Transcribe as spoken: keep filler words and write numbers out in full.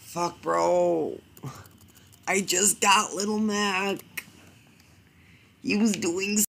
Fuck, bro. I just got Little Mac. He was doing